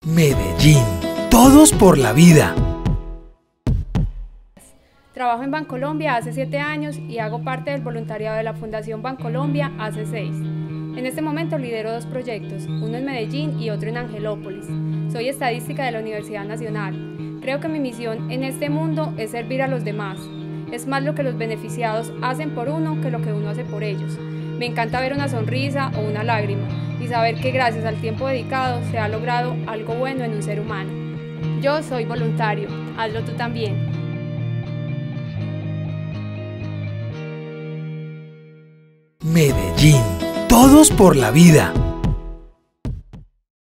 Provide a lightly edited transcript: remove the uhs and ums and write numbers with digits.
Medellín, todos por la vida. Trabajo en Bancolombia hace 7 años y hago parte del voluntariado de la Fundación Bancolombia hace 6. En este momento lidero 2 proyectos, uno en Medellín y otro en Angelópolis. Soy estadística de la Universidad Nacional. Creo que mi misión en este mundo es servir a los demás. Es más lo que los beneficiados hacen por uno que lo que uno hace por ellos. Me encanta ver una sonrisa o una lágrima y saber que gracias al tiempo dedicado se ha logrado algo bueno en un ser humano. Yo soy voluntario, hazlo tú también. Medellín, todos por la vida.